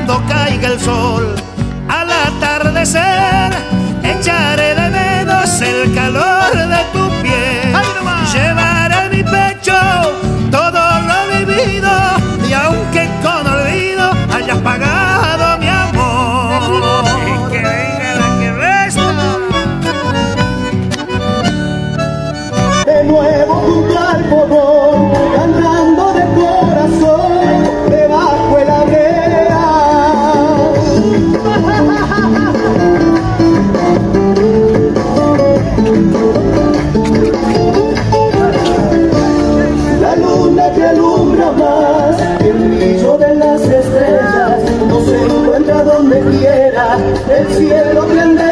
cuando caiga el sol. Al atardecer echaré de menos el calor de tu piel. Llevaré en mi pecho todo lo vivido, y aunque con olvido hayas pagado mi amor, y que venga la que resta. De nuevo junto al fogón, cantando de corazón, debajo de la brea. La luna que alumbra más que el brillo de las estrellas, no se encuentra donde quiera, el cielo que anda